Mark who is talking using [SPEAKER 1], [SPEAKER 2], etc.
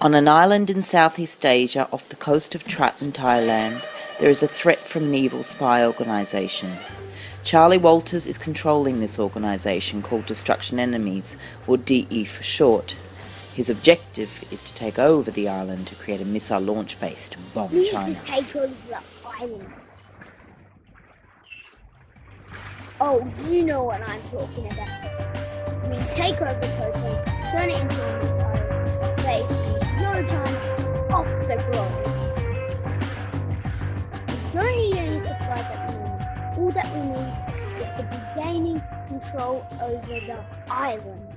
[SPEAKER 1] On an island in Southeast Asia off the coast of Tratan, Thailand, there is a threat from an evil spy organisation. Charlie Walters is controlling this organisation called Destruction Enemies, or DE for short. His objective is to take over the island to create a missile launch base to bomb China.
[SPEAKER 2] We need to take over the island. Oh, you know what I'm talking about. We take over the coastline, turn it into a missile base, and blow China off the globe. We don't need any supplies at the moment. All that we need is to be gaining control over the island.